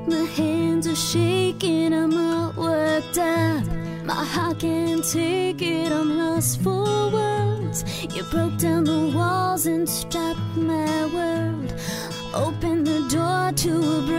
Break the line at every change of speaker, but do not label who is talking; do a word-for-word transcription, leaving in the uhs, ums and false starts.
My hands are shaking, I'm all worked up. My heart can't take it, I'm lost for words. You broke down the walls and stopped my world. Open the door to a brand